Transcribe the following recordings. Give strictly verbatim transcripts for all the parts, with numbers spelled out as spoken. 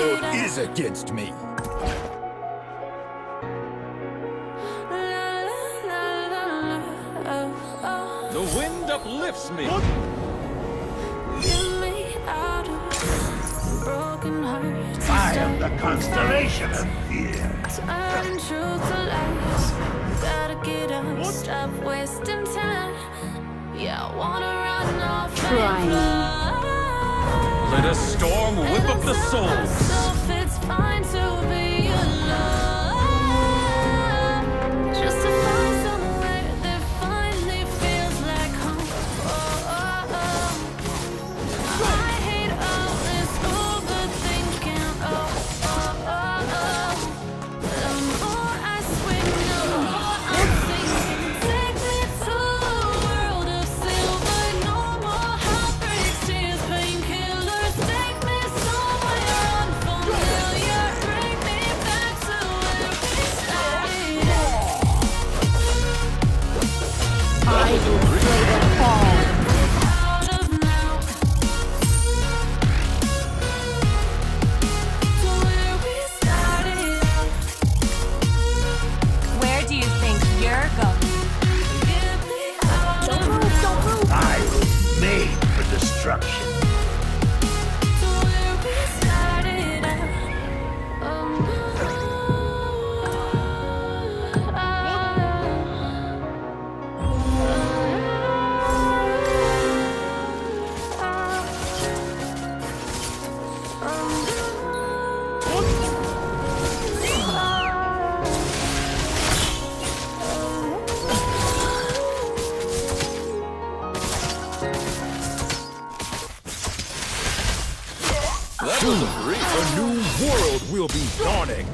world is against me. The wind uplifts me. Get me out of broken hearts. I am the constellation of fear. Turn truth to lies. Gotta get up, stop wasting time. Yeah, I wanna run off and fly. Let a storm whip up the souls. Myself, it's fine to be alone. Just to find somewhere that finally feels like home. Oh, oh, oh. I hate all this overthinking. Oh, oh, oh, oh. The more I swim, the more I'm sinking. Take me to a world of silver. No more heartbreaks, tears, painkillers. Take me somewhere unfamiliar. Bring me back to where we started. I will play the fall. Out of now. To where we started. Where do you think you're going? Get me out Don't of move, don't move. I was made for destruction. to where we started. Um, That was a breeze. A new world will be dawning.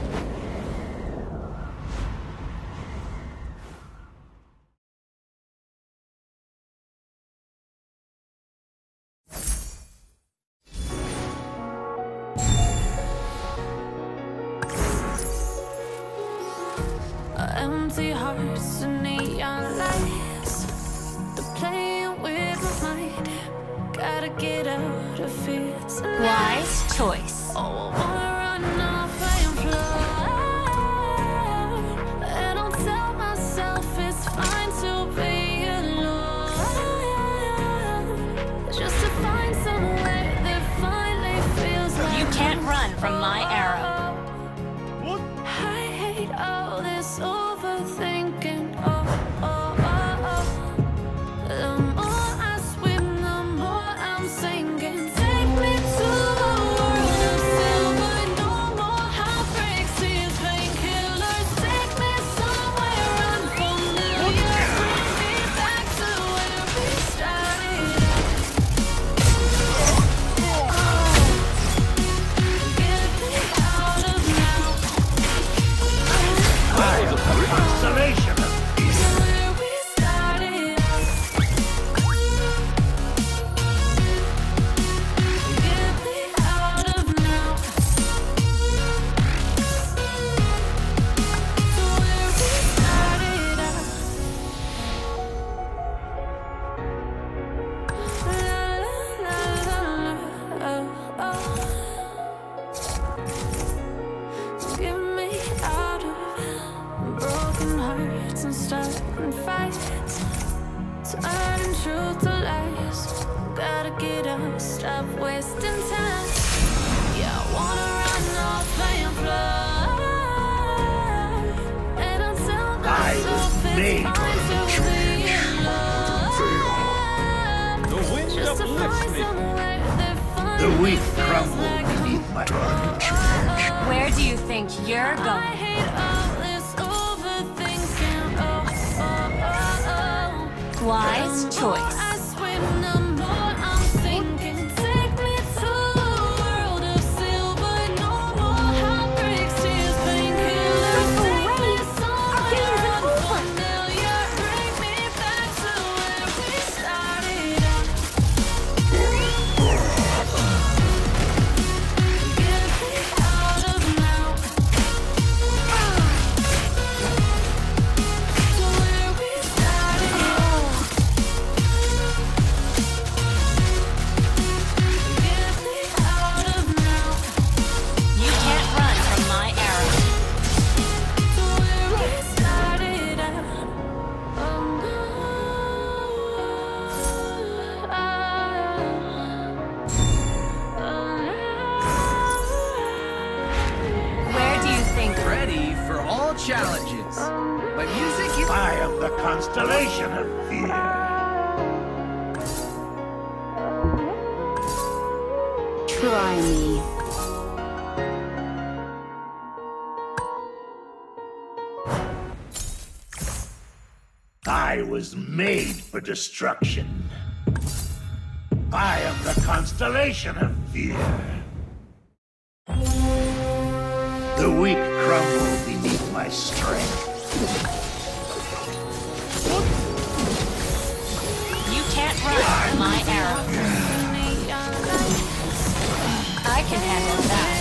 Empty hearts and neon lights. They're playing with my mind. Gotta get out of fear tonight. Wise choice. Oh, I wanna run off and fly. And I'll tell myself it's fine to be alone. Just to find somewhere that finally feels like You can't run from my arrow. I hate all this overthinking. Oh, oh, oh, oh. The more I swim, the more I'm sinking. Take me to a world of silver. No more heartbreaks, tears, painkillers. Take me somewhere unfamiliar. Bring me back to where we started. Get me out of now. I am the constellation of fear. Where we started. Get me out of now. To where we started. La la la la. Oh, oh. Get me out of broken hearts and starting fights. Turning truth to lies. Gotta get up, stop wasting time. Yeah, I wanna run off and fly. And I'll tell I myself was it's made fine for to be alone. The wind Just to uplifts find me. somewhere that The finally weak feels crumble like beneath my Where do you think you're I going? hate all this overthinking. Oh, oh, oh, oh. Wise The more choice. I swim, the more I'm sinking. Take me to a world of silver. No more heartbreaks, tears, painkillers. Take me somewhere unfamiliar. Bring me back to where we started. Get me out of now. To where we started. challenges. But music is... I am the constellation of fear. Try me. I was made for destruction. I am the constellation of fear. The weak crumble beneath my strength. You can't run from my arrow. I can handle that.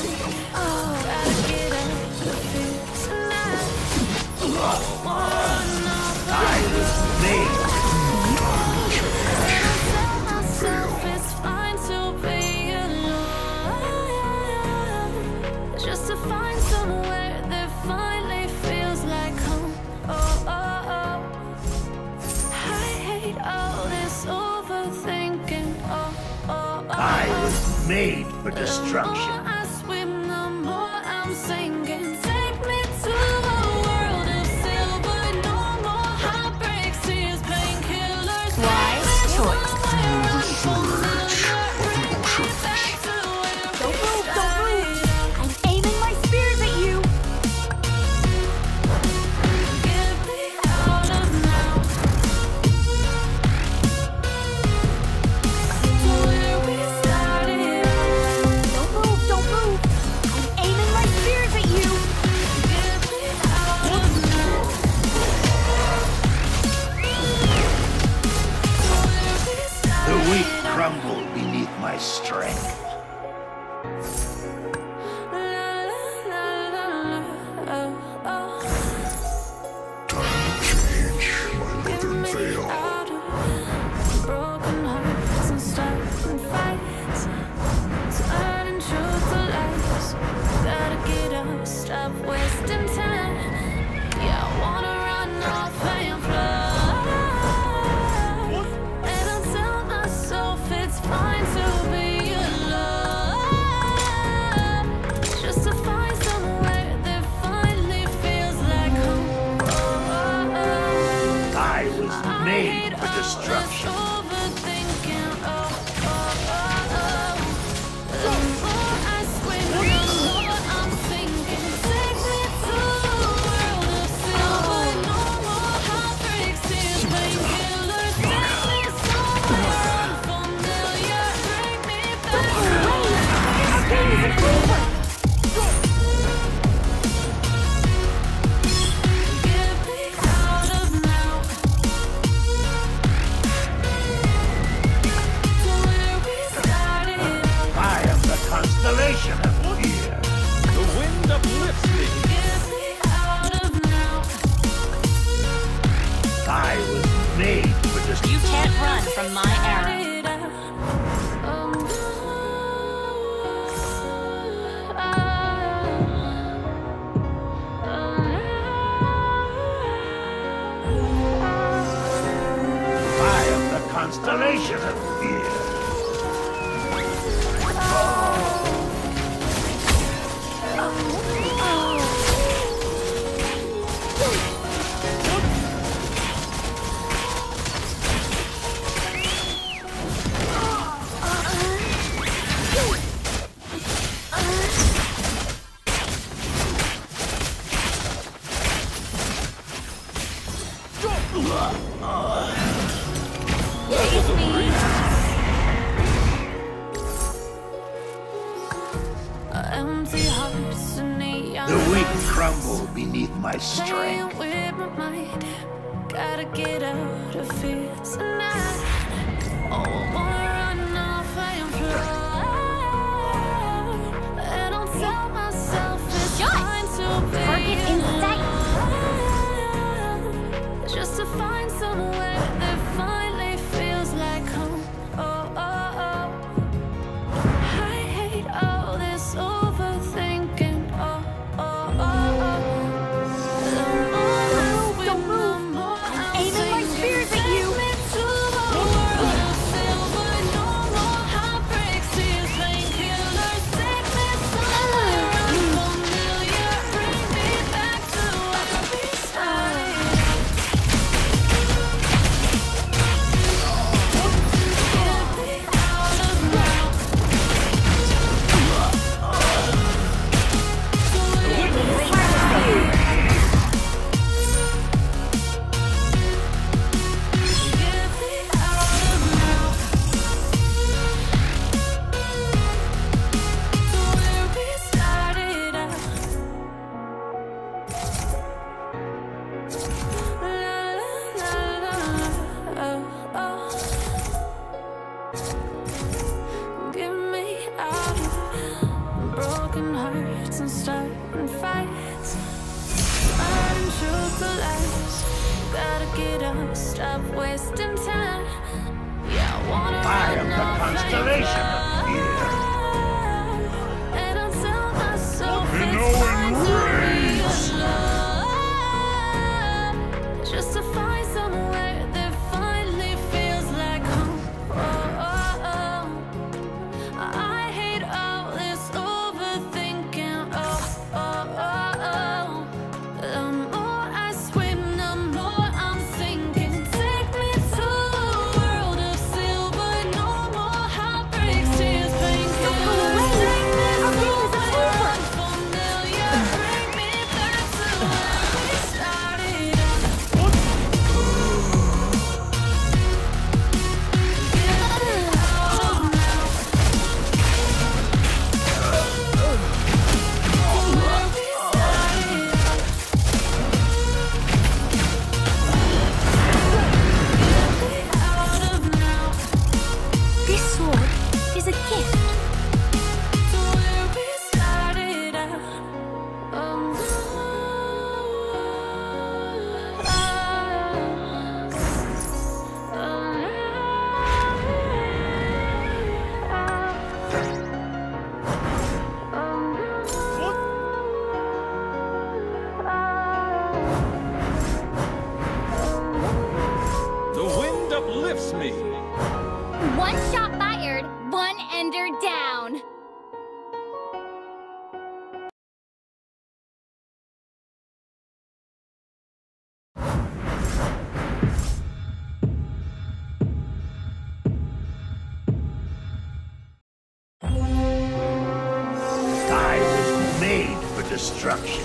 I was made. It's fine to be alone. Just to find somewhere that finally feels like home. Oh, oh, oh. I hate all this overthinking. Oh, oh, oh. I was made for The destruction. more I swim, the more I'm sinking. Take me to a world of silver. No more heartbreaks, tears, painkillers. Wise choice. Don't move, don't move! I'm aiming my spears at you! Get me out of now. To where we started. Don't move, don't move! I'm aiming my spears at you! Get me out of now. To where we started. The weak crumble beneath my strength. La, la, la, la, la, oh, oh. Get me out of broken hearts and starting fights, turning truth to lies. Gotta get up, stop wasting time. Yeah, I wanna run off and fly. And I'll tell myself it's fine to be alone. Just to find somewhere that finally feels like home. Oh, oh, oh. I was I made hate for all this destruction. overthinking. Oh, oh, oh, oh. The more I swim, the more I'm sinking. Take me to a world of silver. No more heartbreaks, tears, painkillers. Take me somewhere unfamiliar. Bring me back. Our game isn't over! Get me out of now. To where we started. I am the constellation of fear. The wind uplifts me. Get me out of now. I was made for You destruction. can't run from my arrow. I am the constellation of fear. Empty hearts and neon The weak lights. crumble beneath my Playing strength. with my mind. Gotta get out of here tonight. Oh, I wanna run off and fly. And I'll tell myself it's Shut! fine to be Target in sight. alone. Just to find somewhere that finally feels like home. Oh, oh, oh. I hate all this overthinking. Oh, oh, oh, oh. The more I swim, Don't the move. more I'm I'm aiming my sinking. spears at you. Take me to a world of silver. No more heartbreaks, hearts and starting fights. Turning truth to lies. Gotta get up, stop wasting time. Yeah, I wanna I am run the off and constellation of fear. fly. And I'll tell myself You it's know fine in to rays. be alone. Just to find somewhere that finally feels like home. Oh, oh, oh. I hate all this overthinking. Oh, oh, oh, oh. The more I swim, the more I'm sinking. Take me to a world of silver. No more heartbreaks, tears, painkillers. Take me somewhere unfamiliar. Bring me back to where we started out. This sword is a gift. The wind uplifts me. One shot fired, one ender down. I was made for destruction.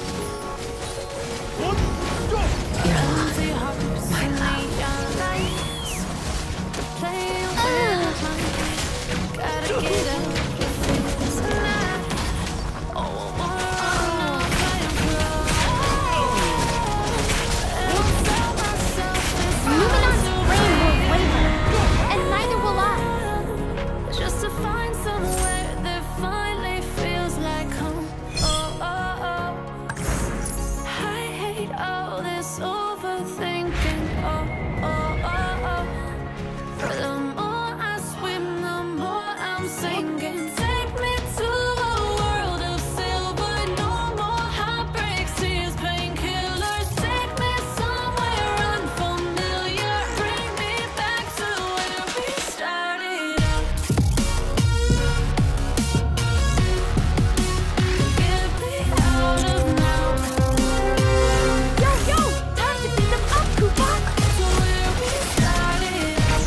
Empty hearts and neon lights. Playing with my mind. Gotta get up with this tonight. Oh, I wanna run off and fly. And tell myself it's Luminar's fine to flame will be waver, and neither will I. just to find somewhere that finally feels like home. Oh, oh, oh. I hate all this overthinking. Oh, oh, oh, oh. The more I swim, the more I'm sinking. Take me to a world of silver. No more heartbreaks, tears, painkillers. Take me somewhere unfamiliar. Bring me back to where we started out. Get me out of now. Yo, yo, time to beat them up, Koopa. To where we started out.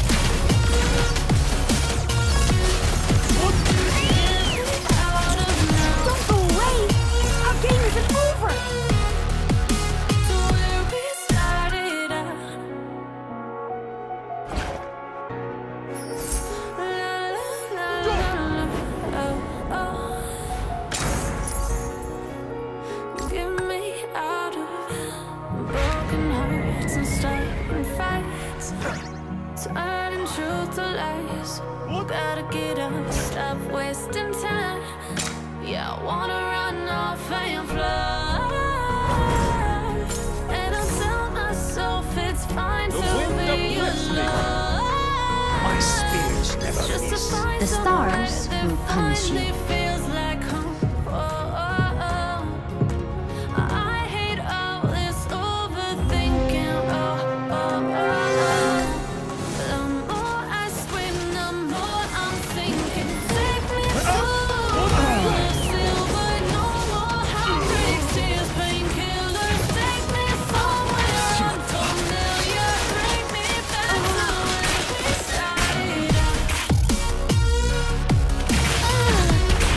Get me out of now. Don't go away. Our game isn't over. To where we started out. La la la la, oh oh. Get me out of broken hearts and starting fights. Turning truth to lies. Gotta get up, stop wasting time. Yeah, I wanna run off and fly. And I'll tell myself it's fine The to wind be uplifts me. alone. My spears never Just to miss. find The somewhere stars that will punish you. finally feels like home. Oh, oh, oh. I hate all this overthinking. Oh, oh, oh, oh. The more I swim, the more I'm sinking. Take me to a world of silver. No more heartbreaks, tears, painkillers. Take me somewhere unfamiliar. Bring me back to where we started out.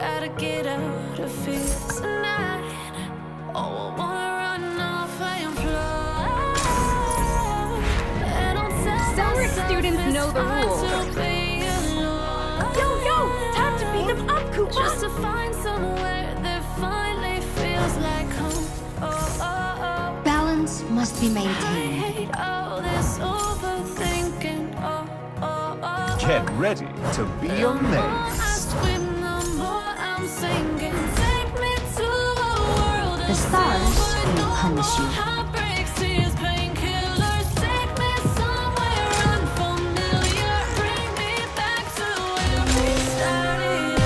Gotta get out of here tonight. Oh, I wanna run off and fly. And I'll tell Summer myself students it's know the fine rules. to be alone. Yo, yo! Time to beat them up, Koopa! Just to find somewhere that finally feels like home. Oh, oh, oh. Balance must be I maintained. hate all this overthinking. Oh, oh, oh. Get ready to be The more I amazed. swim, the more I'm sinking. Take me to a world of The stars silver, will no punish more you. heartbreaks, tears, painkillers. Take me somewhere unfamiliar. Bring me back to where we started.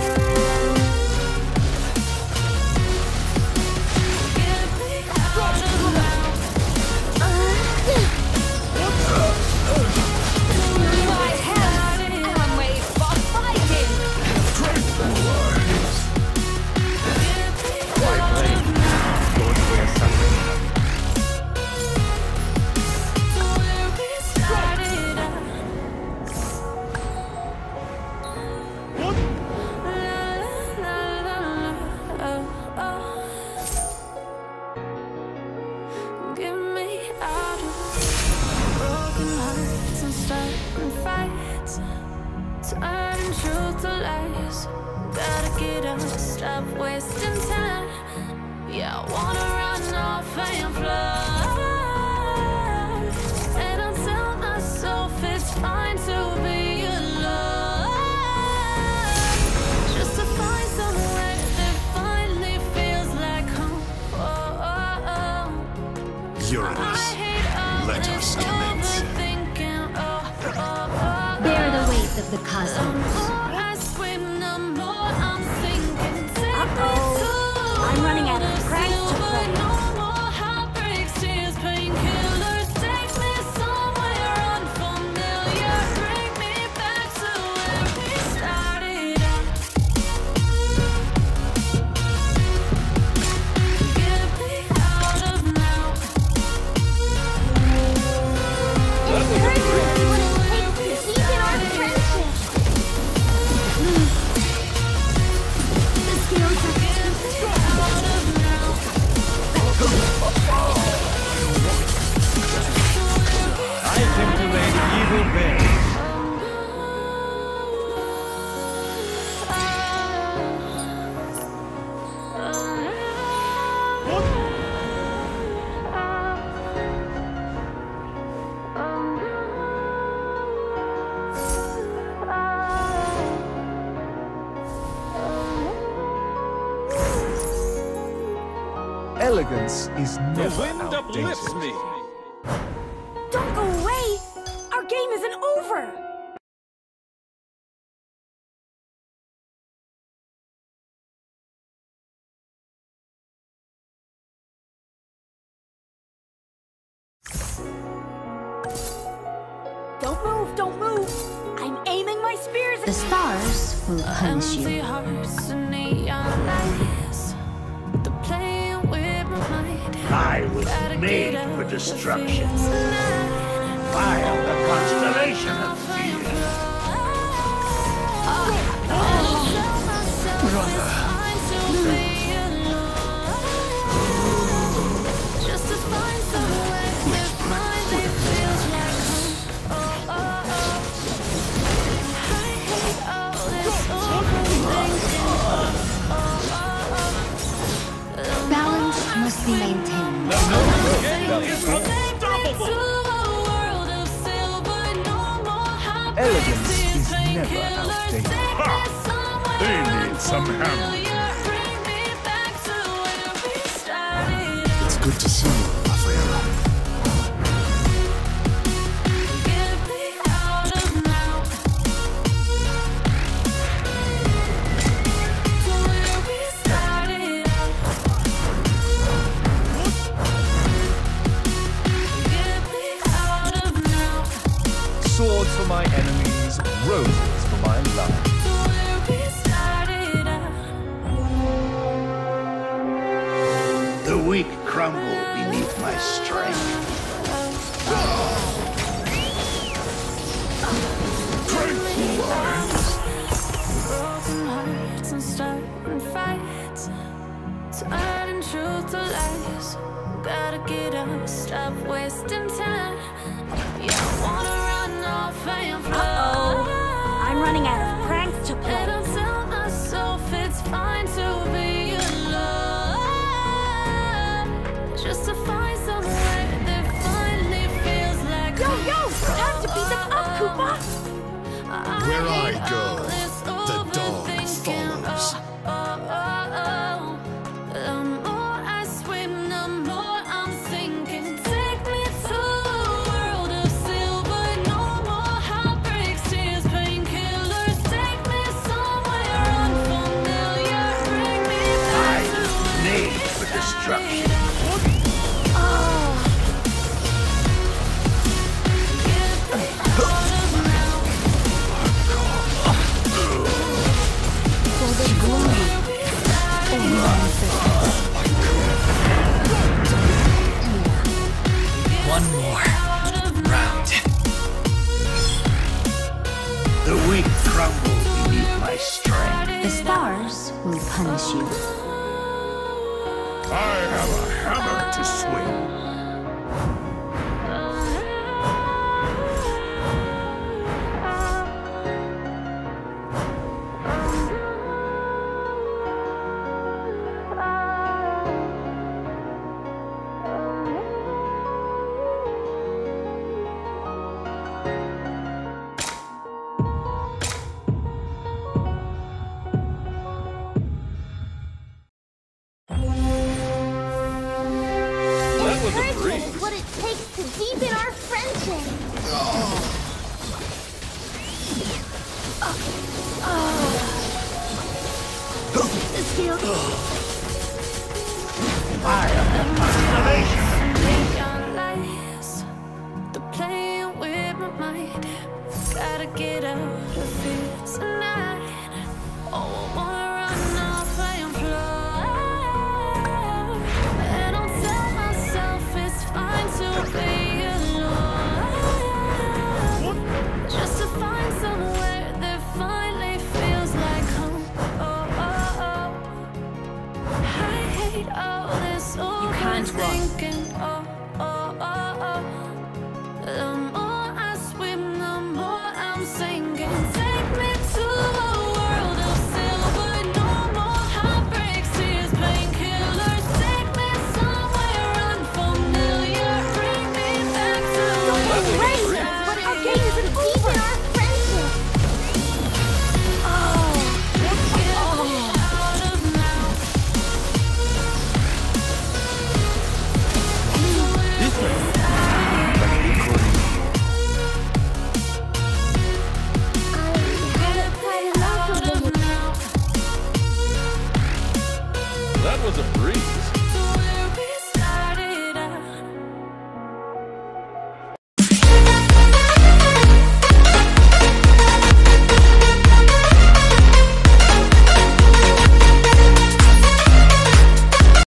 Get me out of now. My hands! I'm made for fighting! Get me out of broken hearts and starting fights, turning truth to lies. Gotta get up, stop wasting time. Yeah, I wanna run off and fly. And I'll tell myself it's fine to be alone. Just to find somewhere that finally feels like home. Oh, oh, oh. Uranus, let us commence. Bear the weight of the cosmos. Uh-oh. I'm running out of pranks to play. I simulate evil bears. Elegance is The never wind uplifts outdated. me. Don't go away! Our game isn't over! Don't move, don't move! I'm aiming my spears at The stars will punish Empty you. hearts and neon lights. The playing with my mind. I was Gotta made get for out destruction. of here tonight. I am the constellation of fear. Just to find somewhere that finally feels like home. Oh, oh, oh. I hate all this overthinking. Oh, oh, oh. Balance must be maintained. Elegance is never outdated. They need some help. It's good to see you, Rafaela. Swords for my enemies, roses for my love. The weak crumble beneath my strength. Broken hearts and starting fights, turning truth to lies. Gotta get up, stop wasting time. Yeah, I wanna run off and fly. Uh-oh. I'm running out of pranks to play. And I'll tell myself it's fine to be alone, just to find somewhere that finally feels like Yo, yo! Time to beat them up, Koopa! Where I go, the dog follows. The more I swim, the more I'm sinking. Take me to a world of silver. No more heartbreaks, tears, painkillers. Take me somewhere unfamiliar. Bring me back to Made for destruction. One more round. The weak crumble beneath my strength. The stars will punish you. I have a hammer to swing. Encouragement is what it takes to deepen our friendship. The skill